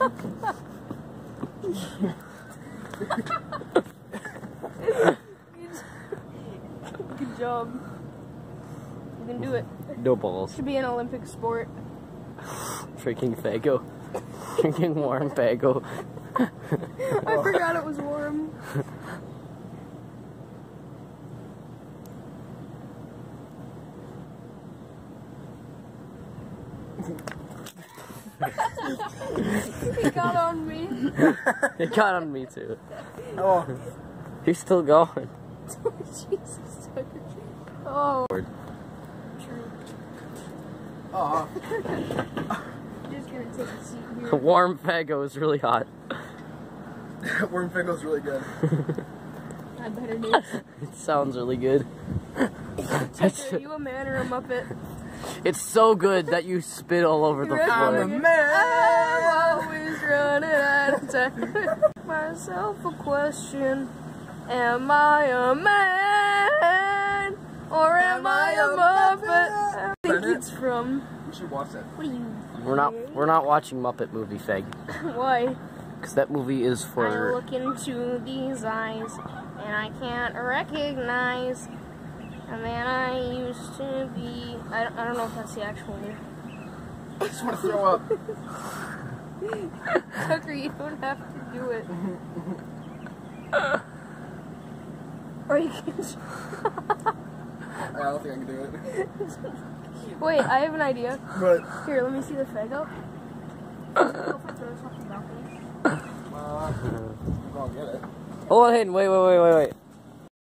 Good job. You can do it. No balls. Should be an Olympic sport. Freaking Faygo. Drinking warm Faygo. I forgot it was warm. It got on me. It got on me too. Oh. He's still going. Jesus. Oh. True. Oh. Just gonna take a seat here. Warm Faygo is really hot. Warm Faygo's really good. I better do. It sounds really good. Tucker, are you a man or a Muppet? It's so good that you spit all over the I'm floor. a man. I'm always running out of time. Myself a question. Am I a man? Or am I a Muppet? I think it's from. You should watch that. What are you? We're not watching Muppet movie, Fag. Why? Because that movie is I for. look into these eyes and I can't recognize a man I used to be. I don't know if that's the actual name. I just want to throw up. Tucker, you don't have to do it. Or you can. I don't think I can do it. Wait, I have an idea. But Here, let me see the Faygo. I'm gonna get it. Hold on, Hayden. Wait.